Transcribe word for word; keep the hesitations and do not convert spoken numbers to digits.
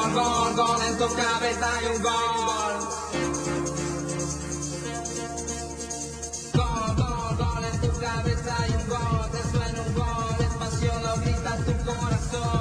gol, gol, gol, en tu cabeza hay un gol. Gol, gol, gol, en tu cabeza hay un gol. Te suena un gol, es pasión, lo grita tu corazón.